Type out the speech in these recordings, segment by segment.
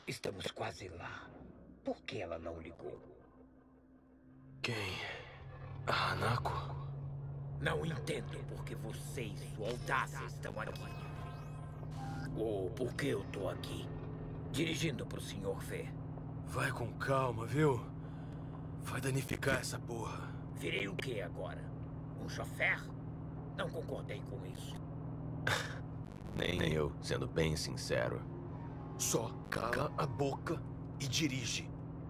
Estamos quase lá. Por que ela não ligou? Quem? A Hanako? Não entendo por que você e sua audácia estão aqui. Ou por que eu tô aqui, dirigindo pro Sr. V. Vai com calma, viu? Vai danificar essa porra. Virei o que agora? Um chofer? Não concordei com isso. Nem eu, sendo bem sincero. Só cala a boca e dirige.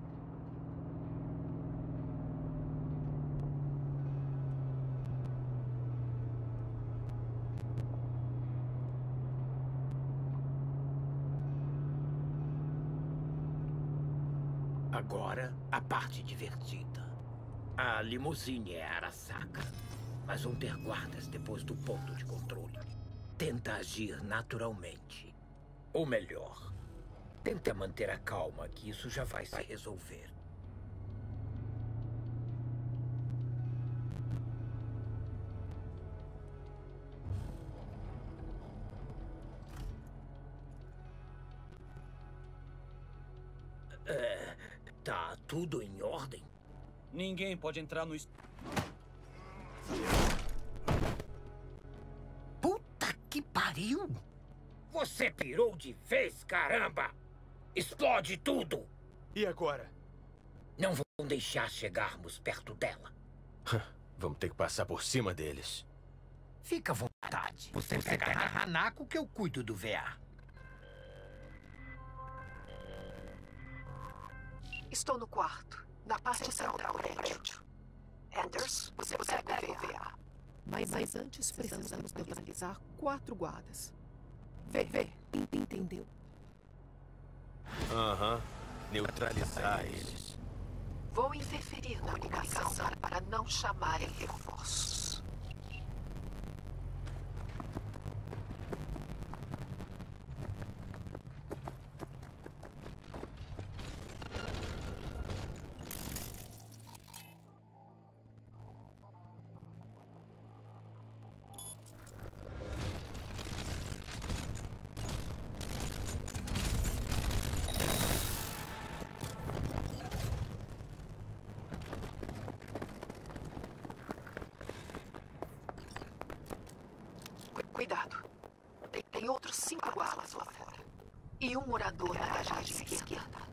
Agora, a parte divertida. A limusine é Arasaka, mas vão ter guardas depois do ponto de controle. Tenta agir naturalmente. Ou melhor, tenta manter a calma, que isso já vai se resolver. Tá tudo em ordem? Ninguém pode entrar no... Puta que pariu! Você pirou de vez, caramba! Explode tudo! E agora? Não vão deixar chegarmos perto dela. Vamos ter que passar por cima deles. Fica à vontade. Você pega na Hanako que eu cuido do VA. Estou no quarto, na parte central do prédio. Anders, você deve ver. Mas antes precisamos neutralizar 4 guardas. Vê. Entendeu? Aham. Neutralizar eles. Vou interferir na ligação para não chamarem reforços. Cuidado. Tem outros 5 guardas lá fora. E um morador na garagem esquerda.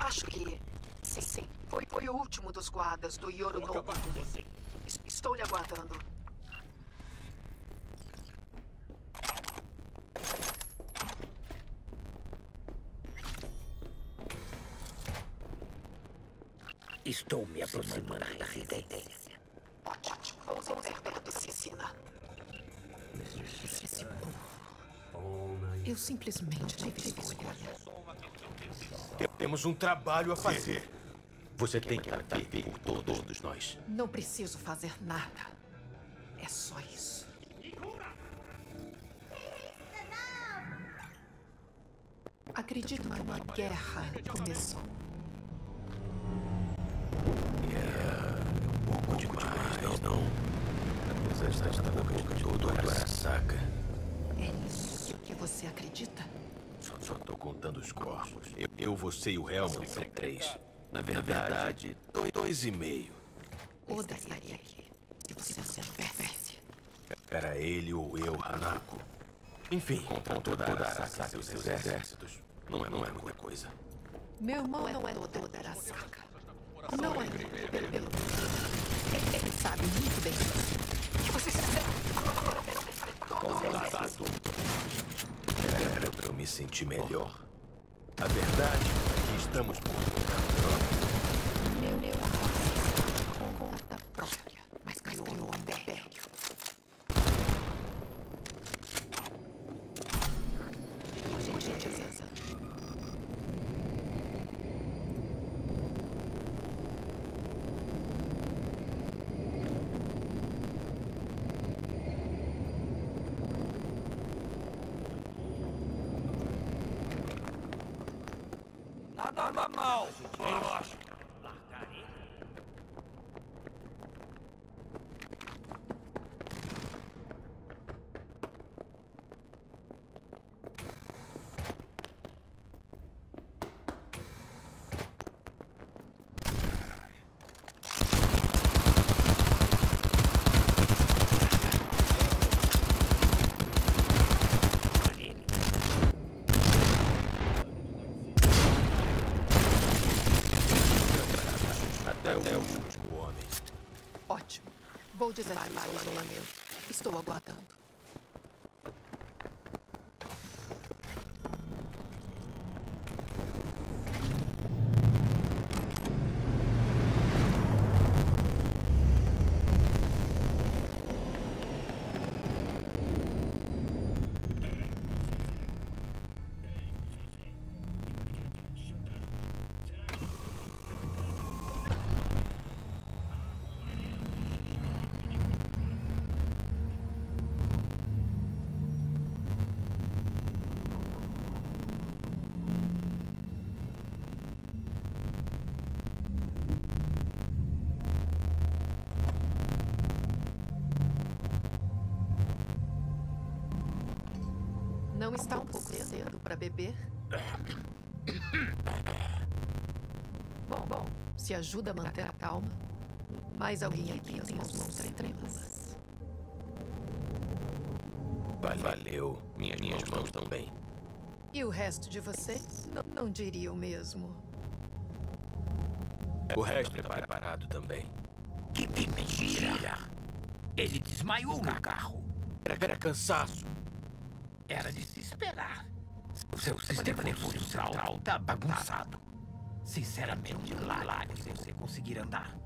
Acho que... Sim. Foi o último dos guardas do Yorinobu. Estou lhe aguardando. Estou me aproximando da residência. Ótimo. Vamos ver perto, Cecina. Esse povo. Eu simplesmente tive escolha. Temos um trabalho a fazer. Você tem que estar aqui por todos nós. Não preciso fazer nada. É só isso. Acredito que uma guerra começou. Um pouco demais, não? Apesar de estar na boca de todo Arasaka. É isso que você acredita? Só tô contando os corpos. Você e o Helmut são 3. Na verdade, 2,5. Oda estaria aqui, se você soubesse. Era ele ou eu, Hanako. Enfim, com toda Arasaka e seus exércitos, não é muita coisa. Meu irmão não é toda Arasaka. Não é, pelo... Ele sabe muito bem disso. O que vocês fizeram? Era pra eu me sentir melhor. A verdade é que estamos por conta própria. Meu raça com conta própria, mas criou um império. Gentileza. Nada normal, eu acho. Até o último homem. Ótimo. Vou desativar o isolamento. Estou aguardando. Não está um pouco cedo para beber? Bom, se ajuda a manter a calma. Mais alguém aqui tem as mãos trêmulas. Valeu. Minhas mãos também. E o resto de vocês? Não diria o mesmo. O resto é preparado também. Que mentira! Ele desmaiou no carro. Era cansaço. Era de se esperar. O seu sistema nervoso central tá bagunçado. Sinceramente, lá de você conseguir andar.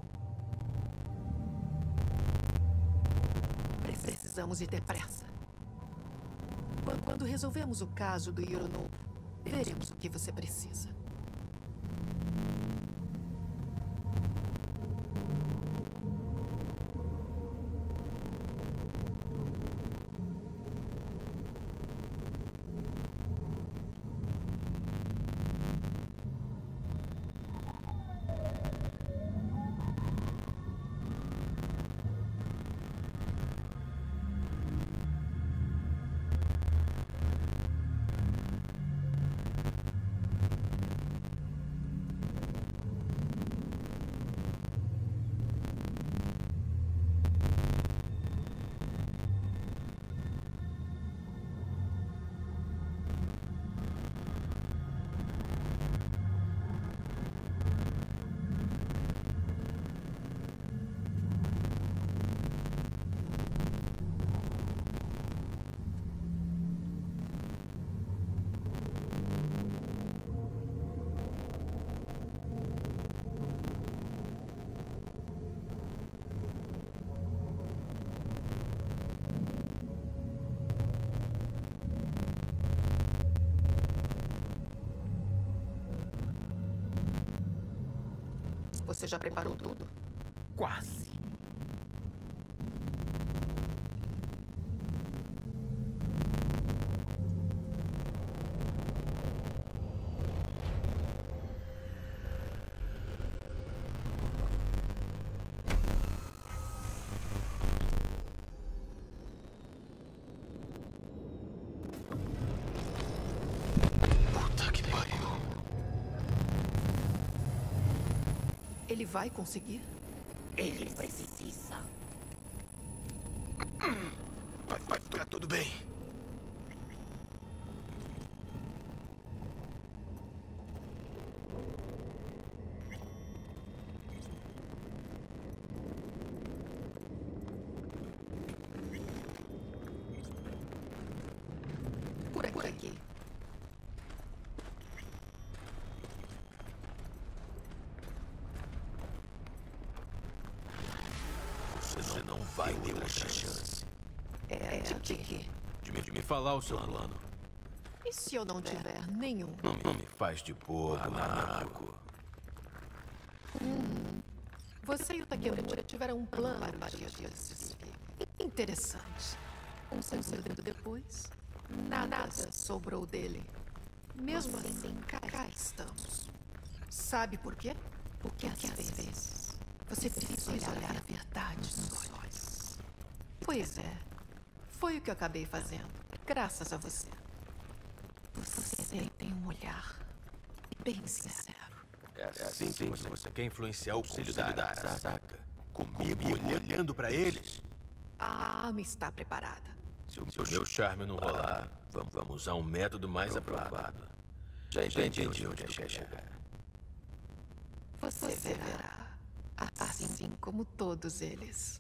Precisamos de ter pressa. Quando resolvemos o caso do Yorinobu, veremos o que você precisa. Você já preparou tudo? Quase. Puta que pariu. Ele vai conseguir? Ele precisa. Vai ficar tudo bem. Por aqui. Você não vai ter outra chance É de quê? de me falar o seu plano. E se eu não tiver nenhum? Não me faz de bobo, Hanako. Você e o Takemura tiveram um plano para os dias. Interessante. Um segundo depois, nada sobrou dele. Mesmo assim, cá estamos. Sabe por quê? Porque às vezes você precisa olhar a verdade nos olhos. Pois é. Foi o que eu acabei fazendo. Graças a você. Você tem um olhar bem sincero. É assim que você quer influenciar o Conselho da Arasaka? Comigo olhando pra eles? A arma está preparada. Se o meu charme não rolar, vamos usar um método mais aprovado. Já entendi onde quer chegar. Você verá. Assim como todos eles.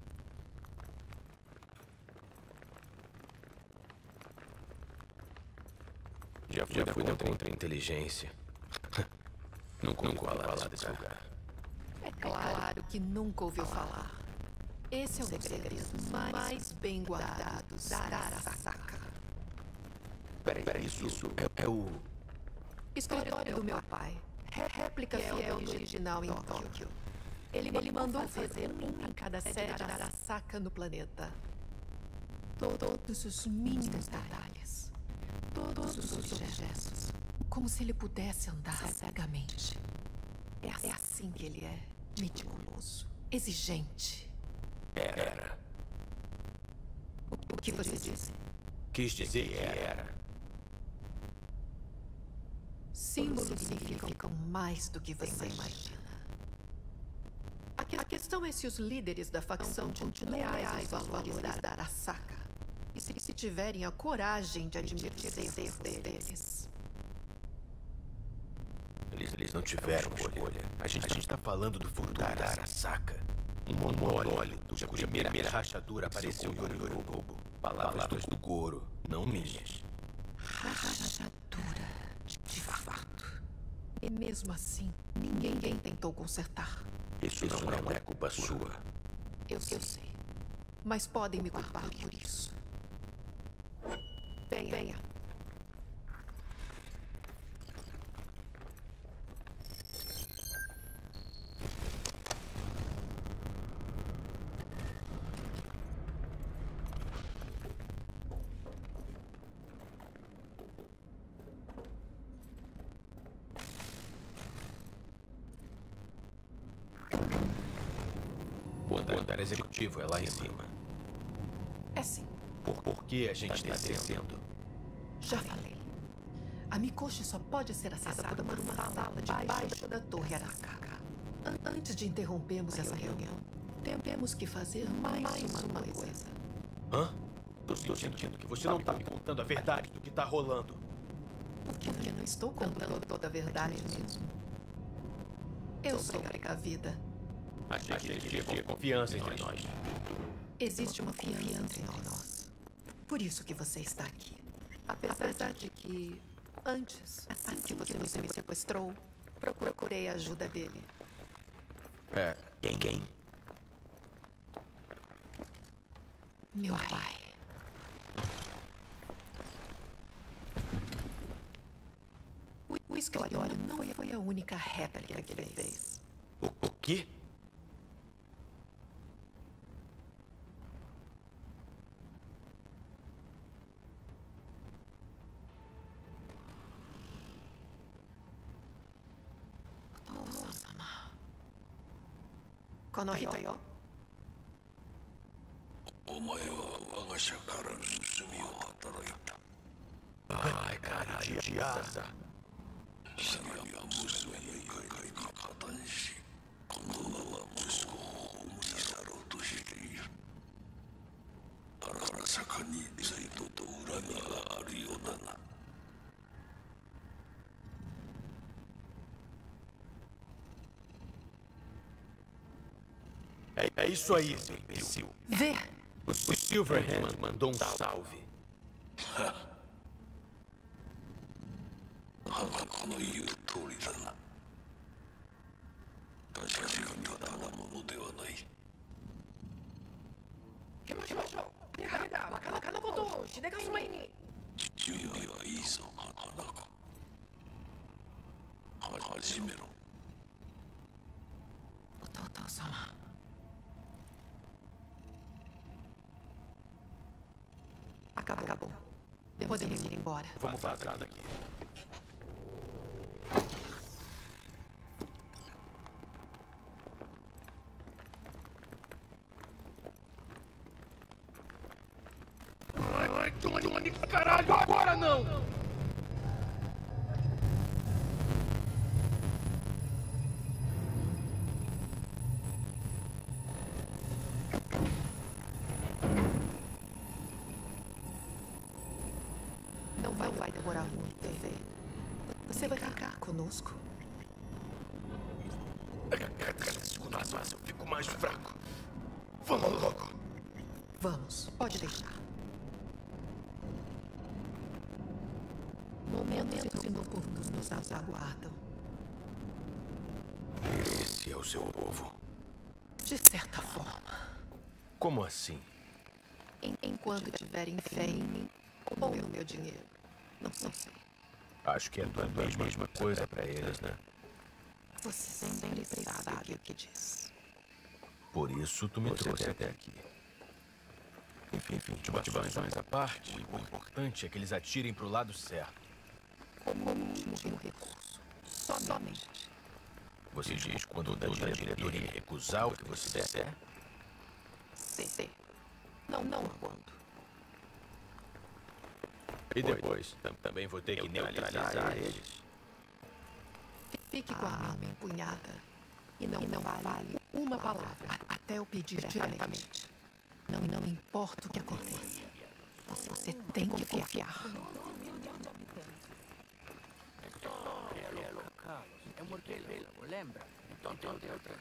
Já fui contra a inteligência. Não falar desse lugar. É claro que nunca ouviu falar. Esse é um dos segredos mais bem guardados da Arasaka. Peraí, isso é o... Escritório do meu pai. Réplica fiel do original em Tóquio. Ele mandou fazer um em cada sede da Arasaka no planeta. Todos os mínimos detalhes. Todos os objetos. Como se ele pudesse andar cegamente. É assim que ele é. Meticuloso. Exigente. Era. O que você disse? Quis dizer que era. Símbolos significam mais do que você imagina. A questão é se os líderes da facção continuam leais aos valores da Arasaka. E se tiverem a coragem de admitir os erros deles. Eles não tiveram escolha. A gente está falando do futuro da Arasaka. Um monólito cuja primeira rachadura apareceu em Yorinobu. Palavras do Goro, não minhas. Rachadura, de fato. E mesmo assim, ninguém tentou consertar. Isso não é culpa sua. Eu sei. Mas podem me culpar por isso. Venha. O andar executivo é lá em cima. É sim. Por que a gente está descendo? Já falei. A Mikoshi só pode ser acessada por uma sala debaixo da Torre Arasaka. Antes de interrompermos essa reunião, temos que fazer mais uma coisa. Hã? Tô sentindo que você não está me contando a verdade do que está rolando. Porque eu não estou contando toda a verdade mesmo. Eu sou precavida. A gente tinha confiança entre nós. Existe uma confiança entre nós. Por isso que você está aqui. Apesar de que, antes que você me sequestrou, procurei a ajuda dele. É. Quem? Meu pai. O escritório não foi a única réplica que ele fez. O quê? Konohito. Ai, cara de asa. É isso aí, seu imbecil. Vê! O Silverhand mandou um salve. Otto-sama. Acabou. Podemos ir embora. Vamos vazar daqui. Ai, Tony, caralho, agora não! Não vai demorar muito, Vê. Você vai ficar conosco? Cada segundo mais eu fico mais fraco. Vamos logo. Vamos, pode deixar. Momentos inoportunos nos aguardam. Esse é o seu povo. De certa forma. Como assim? Enquanto tiverem fé em mim ou no meu dinheiro. Não sei. Acho que é tudo a mesma coisa pra eles, né? Você sempre sabe o que diz. Por isso tu me trouxe até aqui. Enfim, de motivações à parte, o importante é que eles atirem pro lado certo. Como último recurso. Somente. Você diz quando toda a diretoria recusar o que você disser? Sim. Não quando. E depois, também vou ter que neutralizar eles. Fique com a arma empunhada e não fale uma palavra até eu pedir diretamente. Não importa o que aconteça. Você tem que confiar. É morto, lembra? Então tem outra.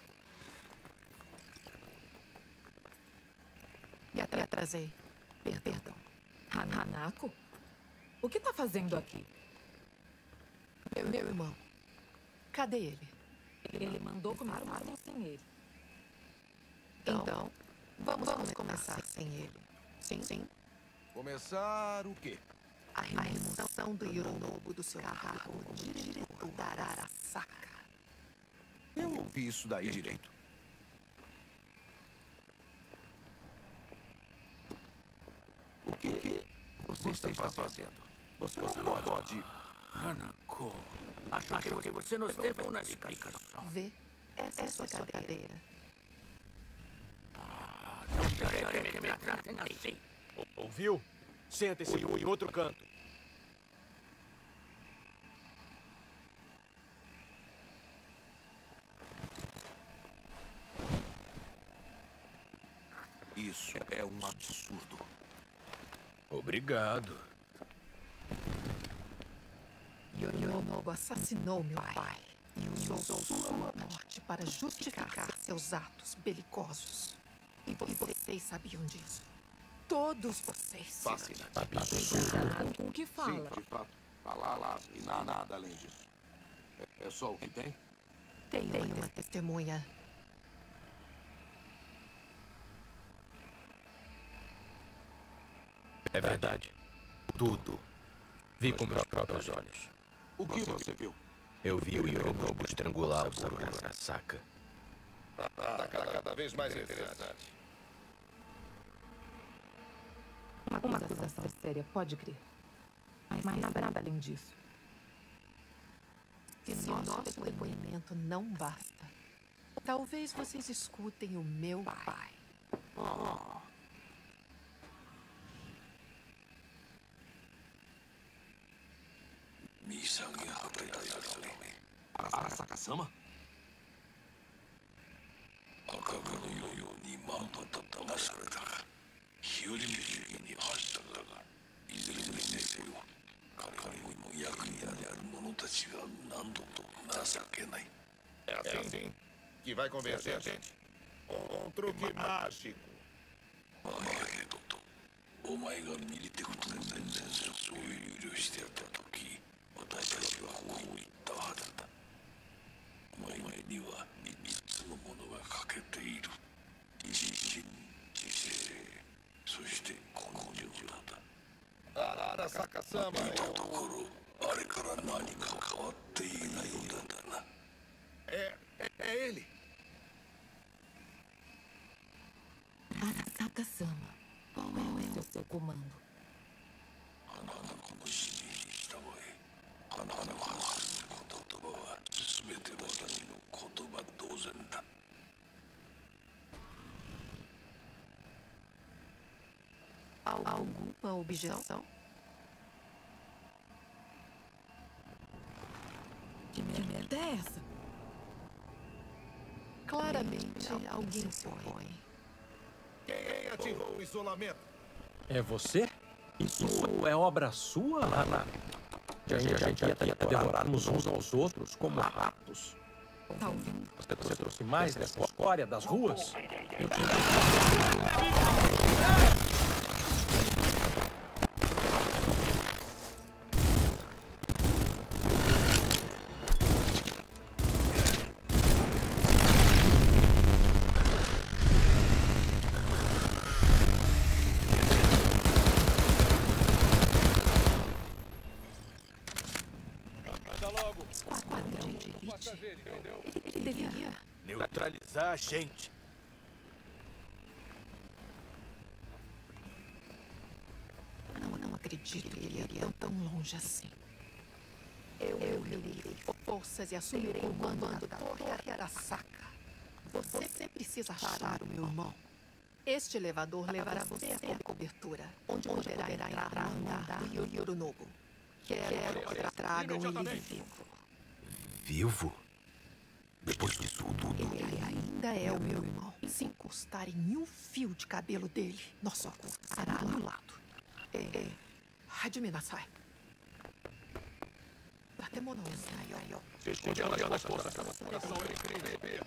Me atrasei. Perdão. Hanako? O que tá fazendo aqui? Meu irmão. Cadê ele? Ele mandou começar sem ele. Então, vamos começar sem ele. Sim. Começar o quê? A remoção do Hironobu do seu cargo de diretor da Arasaka. Eu ouvi isso daí direito. O que você está fazendo? Você não pode. Hanako, acho que você nos deve uma explicação. Vê, essa é a sua cadeira. Não quero que me tratem assim. Ouviu? Senta-se em outro canto. Isso é um absurdo. Obrigado. Hironobu assassinou meu pai e usou sua morte para justificar seus atos belicosos. E vocês sabiam disso. Todos vocês. Fascinante. O que Sim, fala? de fato. Falar e nada além disso. É só o que tem? Tem uma testemunha. É verdade. Tudo. Vi com meus próprios olhos. O que você viu? Eu vi o Hironobu estrangular o Sakura Arasaka Tá cada vez mais interessante. Uma acusação séria, pode crer. Mas nada além disso. Se nosso depoimento não basta, talvez vocês escutem o meu pai. Arasaka-sama? É assim que vai convencer a gente. Um truque mágico. Arasaka-sama é ele. Arasaka-sama, qual é o seu comando? Alguma objeção? Que merda é essa? Claramente, alguém se opõe. Quem ativou o isolamento? É você? Isso é obra sua, Lana? A gente ia devorarmos uns aos outros como ratos. Talvez. Você trouxe mais dessa escória das ruas? Esquadrão de elite. Ele deveria. Neutralizar a gente. Não acredito que ele iria tão longe assim. Eu reunirei forças e assumir o comando da Torre Arasaka. Você precisa achar o meu irmão. Este elevador levará você como cobertura, onde poderá entrar no andar do Yorinobu. Quero que tragam ele vivo. Vivo? Depois disso tudo. Ele ainda é o meu irmão. Se encostar em um fio de cabelo dele, nosso acordo será anulado. Hajime nasai. Batemono nasai yo. Se esconde nas forças da coração incrível.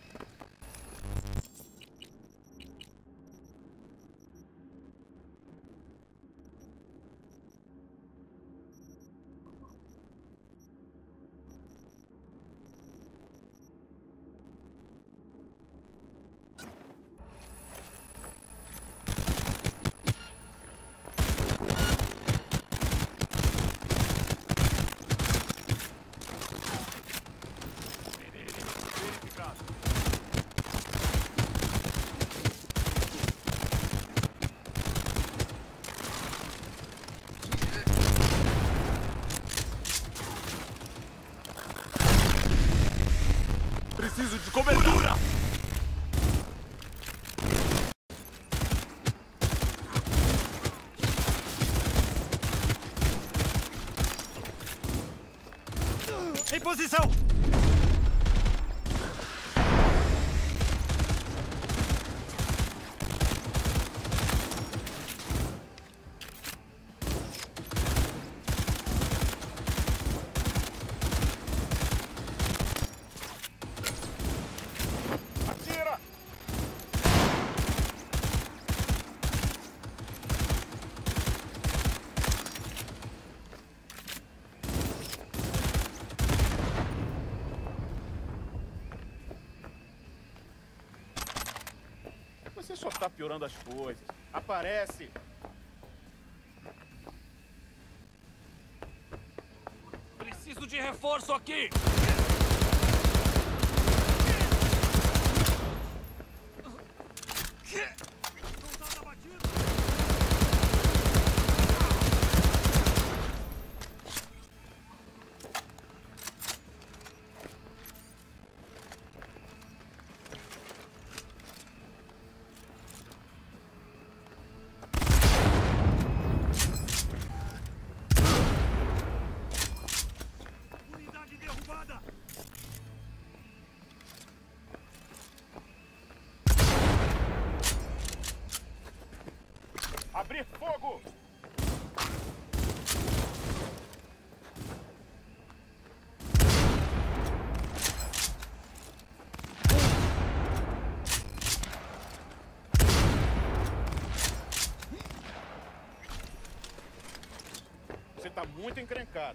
Preciso de cobertura! Em posição! Você só tá piorando as coisas. Aparece! Preciso de reforço aqui! inimigo! Você tá muito encrencado.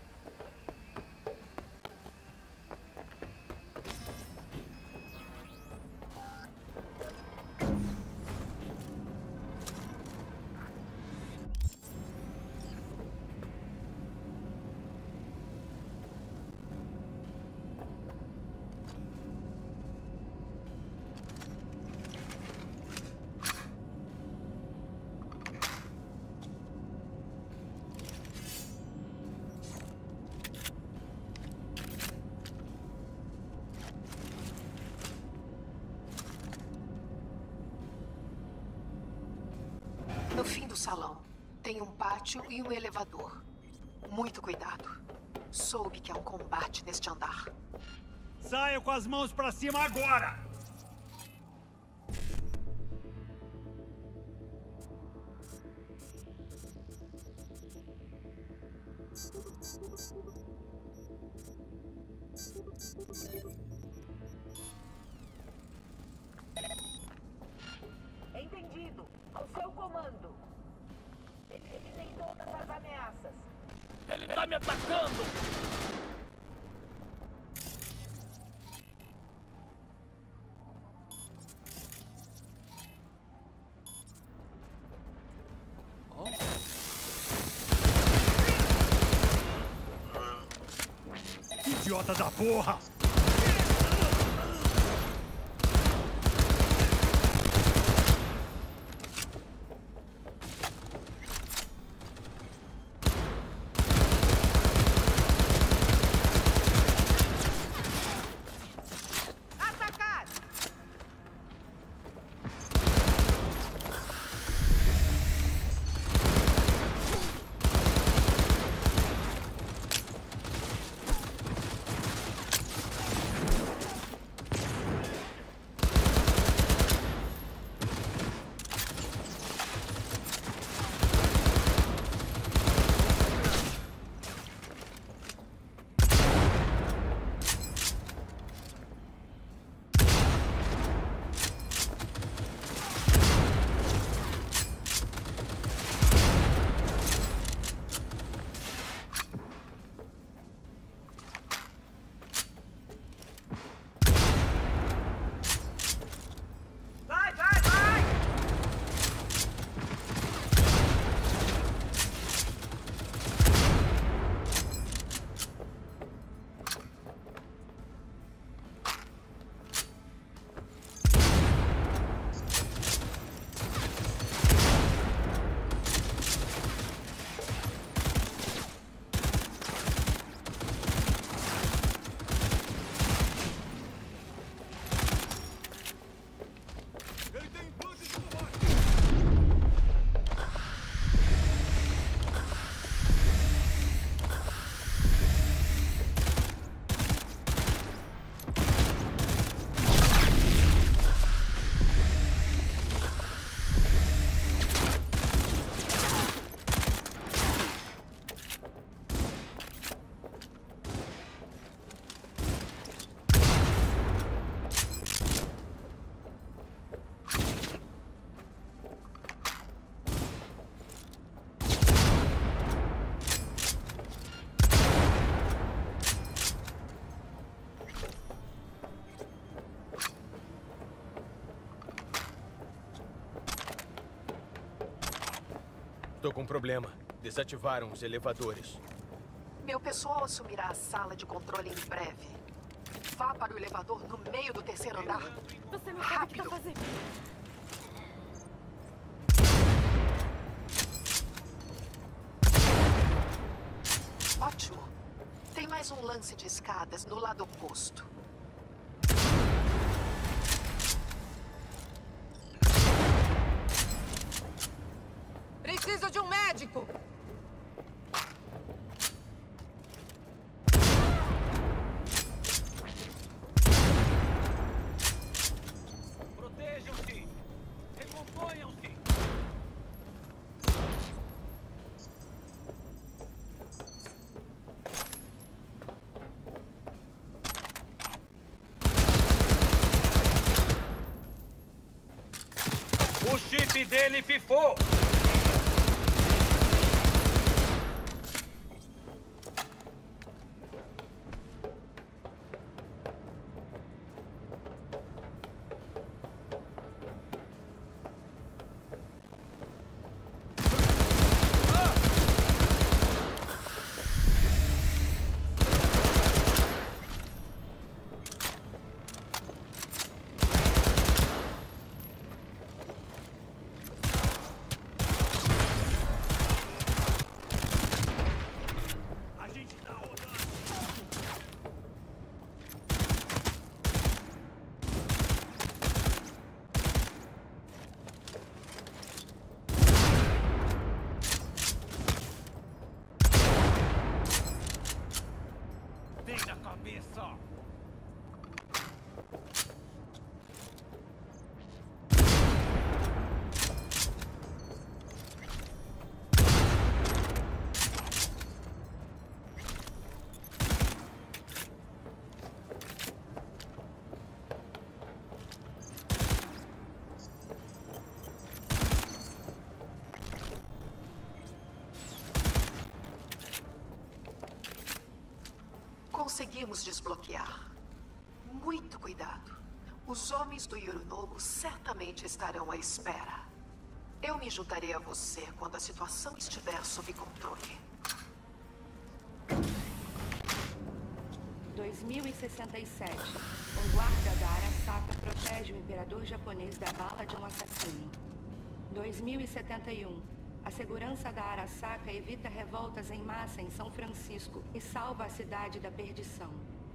No fim do salão, tem um pátio e um elevador. Muito cuidado. Soube que há um combate neste andar. Saia com as mãos pra cima agora! Entendido. Ao seu comando. Eliminei todas as ameaças. Ele tá me atacando! Idiota da porra! Estou com um problema. Desativaram os elevadores. Meu pessoal assumirá a sala de controle em breve. Vá para o elevador no meio do terceiro andar. Você não sabe o que tá fazendo. Ótimo. Tem mais um lance de escadas no lado oposto. Preciso de um médico! Protejam-se! Recomponham-se! O chip dele pifou! Conseguimos desbloquear. Muito cuidado. Os homens do Yorinobu certamente estarão à espera. Eu me juntarei a você quando a situação estiver sob controle. 2067. Um guarda da Arasaka protege o imperador japonês da bala de um assassino. 2071. A segurança da Arasaka evita revoltas em massa em São Francisco e salva a cidade da perdição.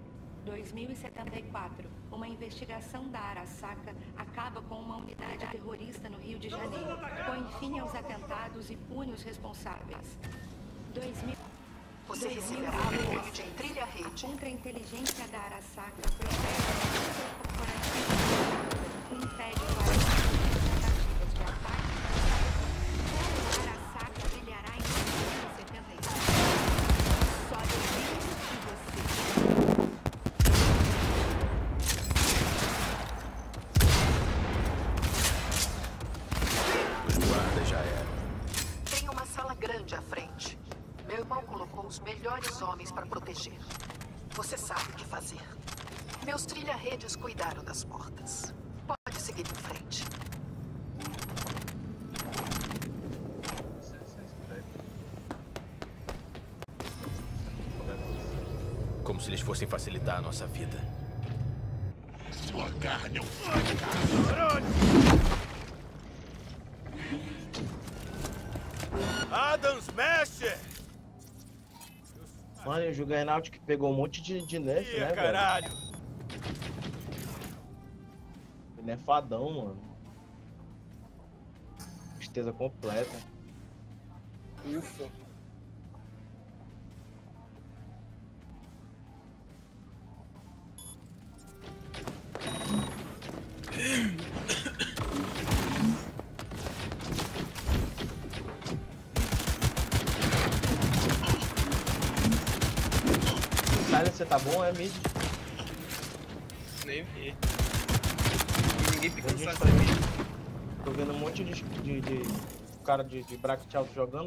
2074. Uma investigação da Arasaka acaba com uma unidade terrorista no Rio de Janeiro. Põe fim aos atentados e pune os responsáveis. 2000. Você receberá apoio de trilha-rede. Contra-inteligência da Arasaka protege a corporativa. Impede tentativas de ataque. Arasaka brilhará em 2075. Só depende de você. Os guardas já eram. Tem uma sala grande à frente. Meu irmão colocou os melhores homens para proteger. Você sabe o que fazer. Meus trilha-redes cuidaram das portas. Pode seguir em frente. Como se eles fossem facilitar a nossa vida. Sua carne é um Adam Smasher! Mano, o Juggernaut que pegou um monte de nerf, né, caralho. velho? Ele é fadão, mano. Tristeza completa. Ufa. Você tá bom, é mid? Nem vi. Ninguém fica no Tô vendo um monte de cara de bracket alto jogando.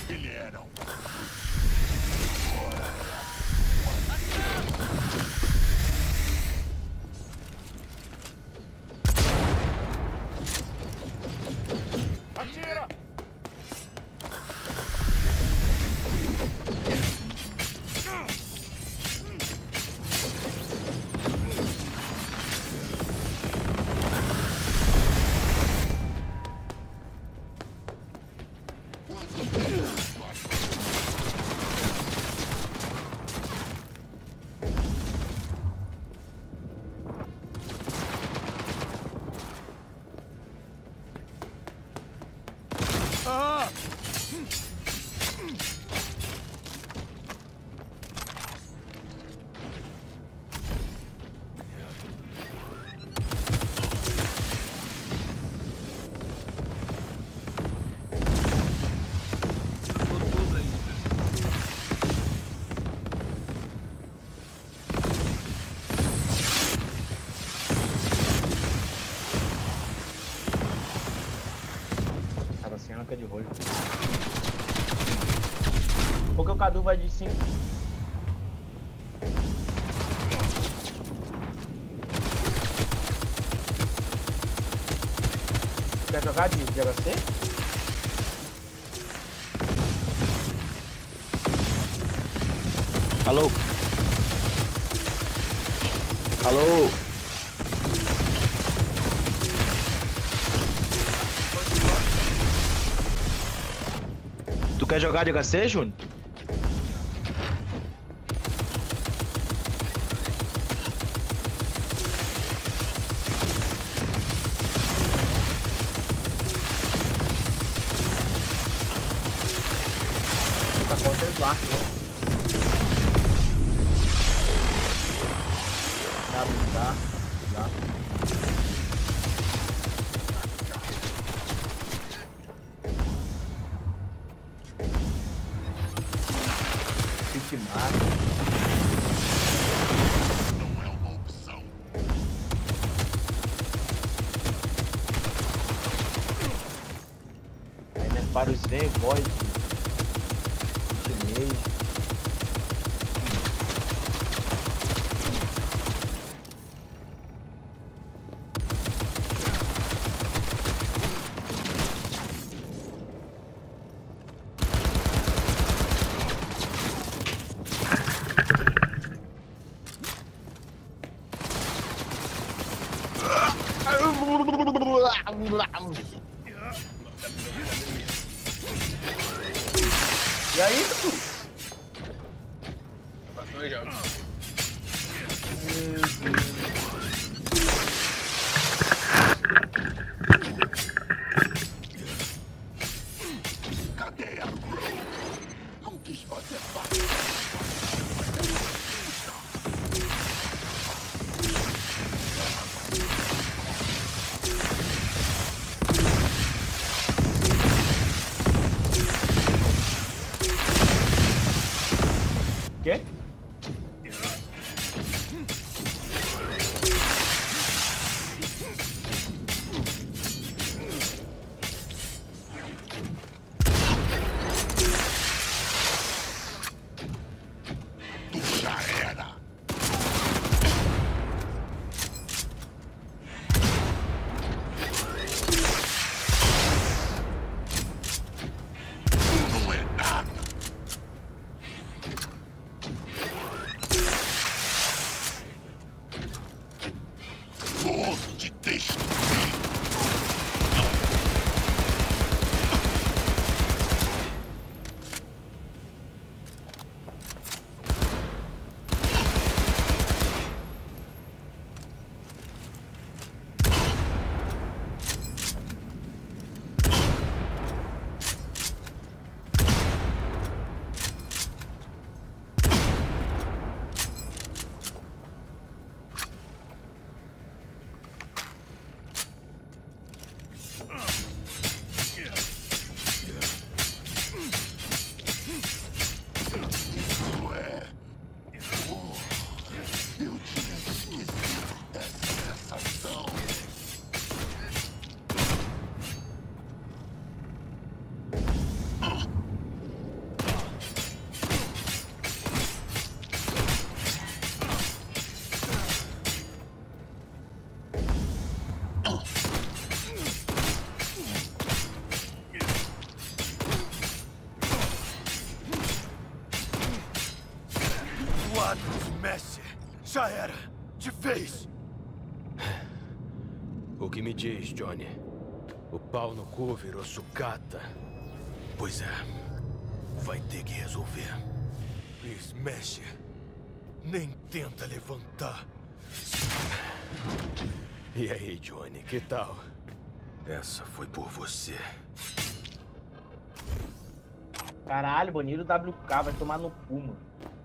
vieram. Atira! De rolho. Porque o Cadu vai de 5. Quer jogar de HC? Alô? Alô? Tu quer jogar de HC, Júnior? Tá contra os barcos, né? Tá. Que mata. Não é uma opção. Aí nerfaram os V-Void chinês. E aí, tu? Passou aí, jogo. Cadê a Grow? Não quis fazer parte. Quê? Tu já era. Tu não é nada. Smash! Já era! De vez! O que me diz, Johnny? O pau no cu virou sucata. Pois é. Vai ter que resolver. Smash! Nem tenta levantar. E aí, Johnny, que tal? Essa foi por você. Caralho, baniram o WK, vai tomar no cu, mano.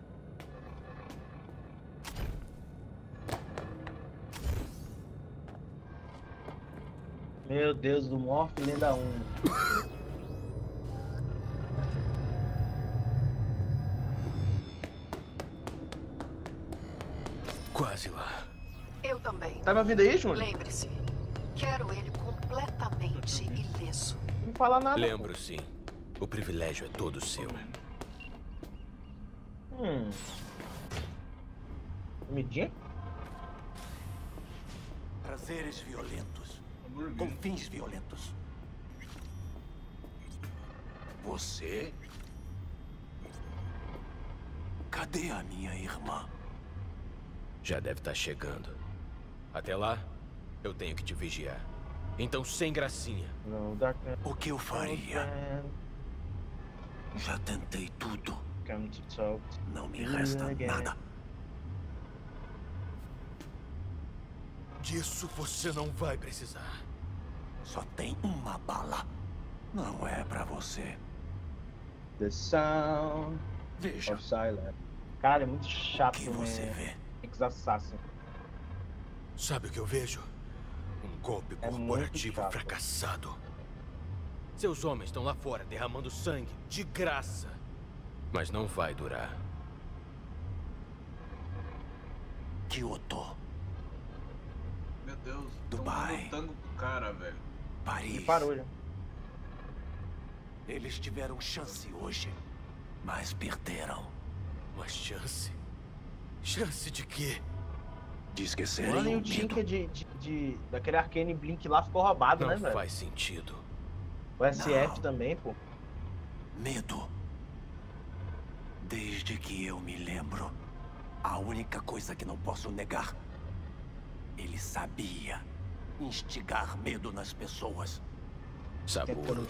Meu Deus, do Morph lenda 1. Quase lá. Eu também. Tá me ouvindo aí, Júnior? Lembre-se, quero ele completamente ileso. Não fala nada. Lembro, sim. O privilégio é todo seu. Comidinha? Prazeres violentos. Com fins violentos. Você? Cadê a minha irmã? Já deve estar chegando. Até lá, eu tenho que te vigiar. Então, sem gracinha. O que eu faria? Já tentei tudo. Não me resta nada. Disso você não vai precisar. Só tem uma bala. Não é pra você. The sound Veja. of silence. Cara, é muito chato, O que você vê? Assassin. Sabe o que eu vejo? Um golpe corporativo fracassado. Seus homens estão lá fora derramando sangue, de graça. Mas não vai durar. Kyoto. Meu Deus, Dubai. lutando com o cara, velho. Paris. Ele parou já. Eles tiveram chance hoje, mas perderam. Uma chance? Chance de quê? De esquecerem Mano, e o o medo. Tinker daquele Arcane Blink lá ficou roubado, né, Não velho? faz sentido. O SF Não. também, pô. Medo. Desde que eu me lembro, a única coisa que não posso negar, ele sabia instigar medo nas pessoas. Saburo.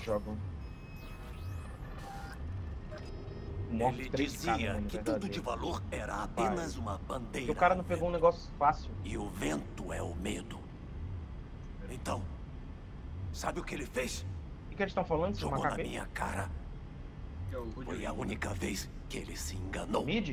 Ele dizia que tudo de valor era apenas uma bandeira. Porque o cara não pegou um negócio fácil. E o vento é o medo. Então, sabe o que ele fez? O que eles estão falando? Esse Jogou na macaco aí? minha cara. Foi a única vez que ele se enganou. Mid?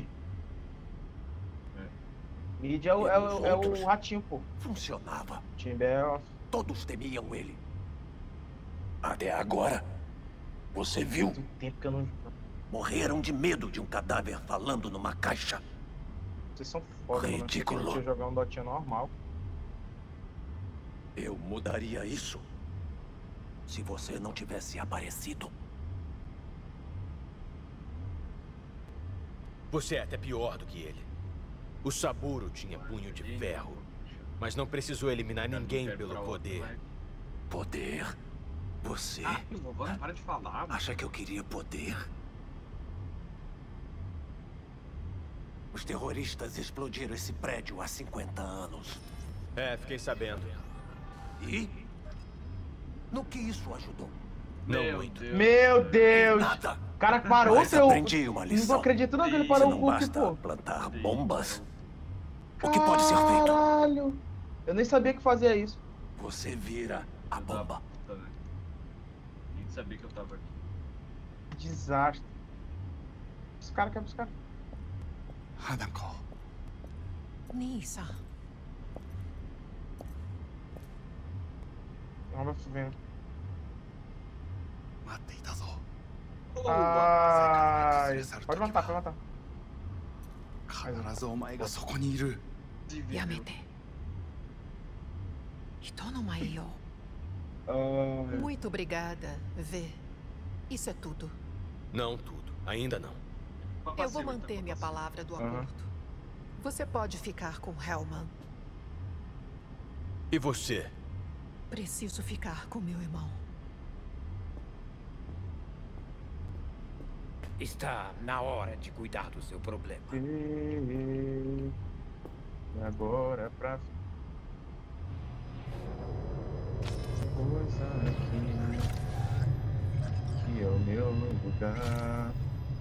Mid é o ratinho, pô. Funcionava. Timber. Todos temiam ele. Até agora. Você viu? Tempo que eu não... Morreram de medo de um cadáver falando numa caixa. Vocês são foda, mano. Ridículo. Deixa eu jogar um dotinho normal. Eu mudaria isso se você não tivesse aparecido. Você é até pior do que ele. O Saburo tinha punho de ferro, mas não precisou eliminar ninguém pelo poder. Poder? Você Para de falar, mano. acha que eu queria poder? Os terroristas explodiram esse prédio há 50 anos. É, fiquei sabendo. E? No que isso ajudou? Não muito. Meu Deus! Nada. O cara parou Mas seu... aprendi uma lição. Não acredito não que ele Se parou não o Cook, basta pô. plantar bombas, o que pode ser feito? Caralho! Eu nem sabia que fazia isso. Você vira a bomba. Nem sabia que eu tava aqui. Desastre. Os caras querem buscar. Hanako. Nisa. Não vai vendo. Ai, pode matar, pode matar. 必ずお前がそこにいる。 やめて。人の前よ。Muito obrigada, V. Isso é tudo. Não tudo. Ainda não. Eu vou manter minha palavra do acordo. Você pode ficar com Hellman. E você? Preciso ficar com meu irmão. Está na hora de cuidar do seu problema. E agora pra... Coisa aqui, que é o meu lugar.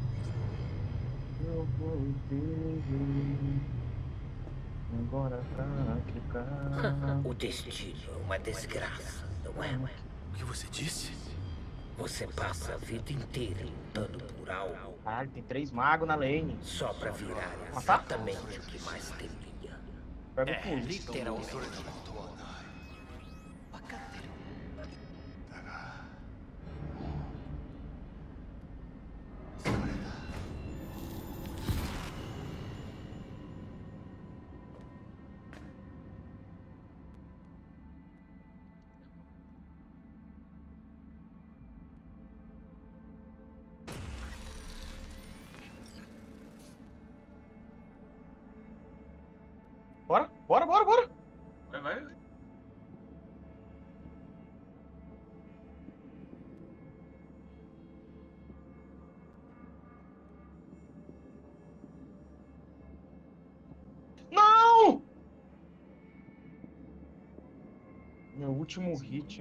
Eu vou ter agora pra ficar. O destino é uma desgraça, não é? O que você disse? Você passa a vida inteira lutando por algo. Caralho, tem 3 magos na lane. Só pra virar exatamente o que mais temia. Pega o pulo. Literalmente. Bora, bora, bora, bora. Vai. Não! Meu último hit.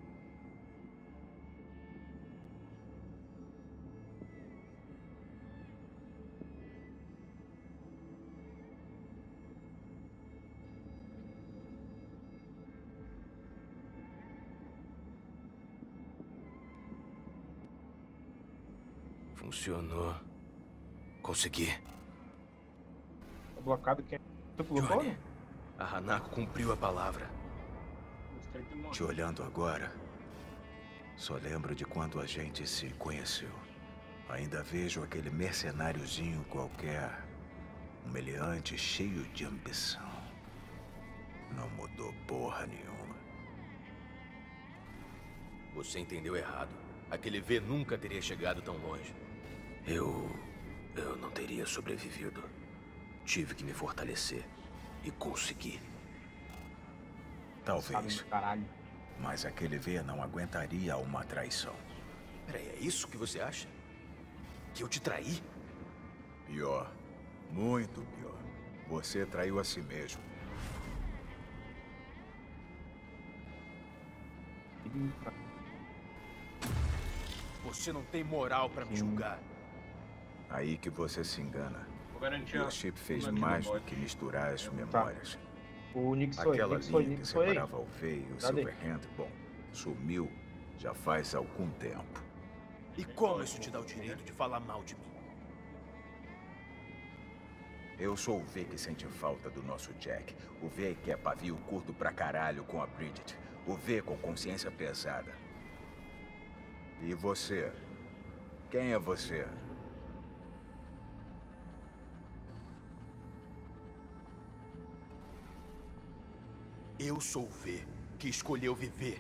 Funcionou. Consegui. Tá blocado quem? Tu colocou? Johnny, a Hanako cumpriu a palavra. Te olhando agora, só lembro de quando a gente se conheceu. Ainda vejo aquele mercenáriozinho qualquer, um meliante cheio de ambição. Não mudou porra nenhuma. Você entendeu errado. Aquele V nunca teria chegado tão longe. Eu não teria sobrevivido. Tive que me fortalecer. E consegui. Talvez. Mas aquele V não aguentaria uma traição. Peraí, é isso que você acha? Que eu te traí? Pior. Muito pior. Você traiu a si mesmo. Você não tem moral pra me julgar. Aí que você se engana. garantir O Chip fez mais do que misturar as memórias. O Nix Aquela linha que separava o V e o Silverhand, bom, sumiu já faz algum tempo. E como isso te dá o direito de falar mal de mim? Eu sou o V que sente falta do nosso Jack. O V que é pavio curto pra caralho com a Bridget. O V com consciência pesada. E você? Quem é você? Eu sou o V que escolheu viver.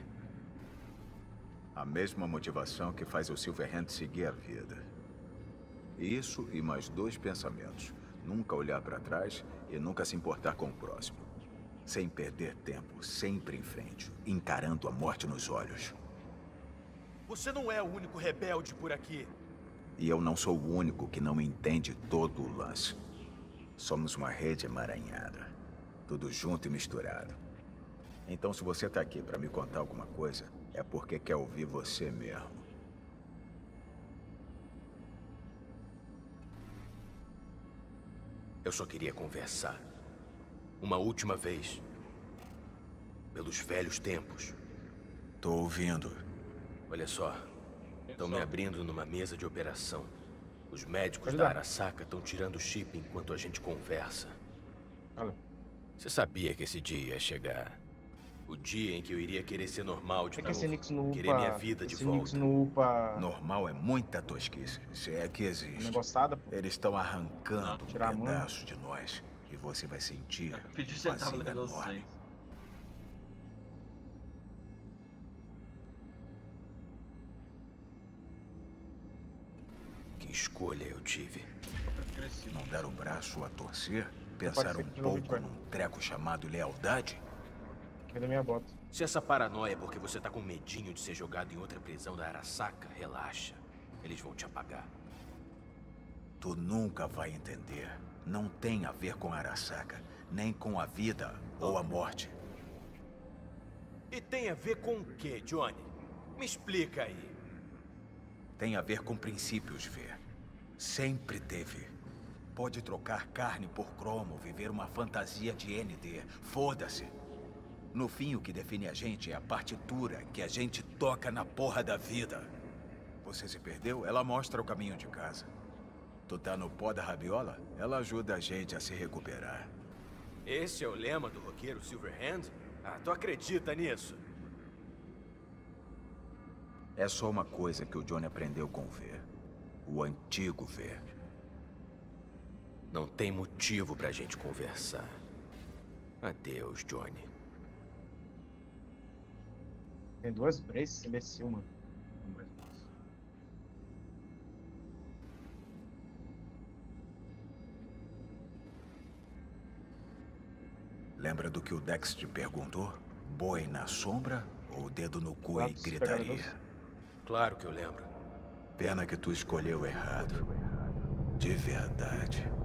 A mesma motivação que faz o Silverhand seguir a vida. Isso e mais 2 pensamentos. Nunca olhar pra trás e nunca se importar com o próximo. Sem perder tempo, sempre em frente, encarando a morte nos olhos. Você não é o único rebelde por aqui. E eu não sou o único que não entende todo o lance. Somos uma rede emaranhada. Tudo junto e misturado. Então, se você tá aqui pra me contar alguma coisa, é porque quer ouvir você mesmo. Eu só queria conversar. Uma última vez. Pelos velhos tempos. Tô ouvindo. Olha só. Estão me abrindo numa mesa de operação. Os médicos da Arasaka estão tirando o chip enquanto a gente conversa. Você sabia que esse dia ia chegar? O dia em que eu iria querer ser normal de novo. Querer minha vida de volta. Normal é muita tosquice. Se é que existe. Negociada, pô. Eles estão arrancando um pedaço de nós. E você vai sentir vazio enorme. Que escolha eu tive? Não dar o braço a torcer? Pensar um pouco num treco chamado lealdade? Cadê minha bota? Se essa paranoia é porque você tá com medinho de ser jogado em outra prisão da Arasaka, relaxa. Eles vão te apagar. Tu nunca vai entender. Não tem a ver com Arasaka, nem com a vida ou a morte. E tem a ver com o quê, Johnny? Me explica aí. Tem a ver com princípios, V. Sempre teve. Pode trocar carne por cromo, viver uma fantasia de ND. Foda-se. No fim, o que define a gente é a partitura que a gente toca na porra da vida. Você se perdeu? Ela mostra o caminho de casa. Tu tá no pó da rabiola? Ela ajuda a gente a se recuperar. Esse é o lema do roqueiro Silverhand? Ah, tu acredita nisso? É só uma coisa que o Johnny aprendeu com o V. O antigo V. Não tem motivo pra gente conversar. Adeus, Johnny. Tem duas braces, imbecil, mano. Lembra do que o Dex te perguntou? Boi na sombra ou dedo no cu e gritaria? Claro que eu lembro. Pena que tu escolheu errado. De verdade.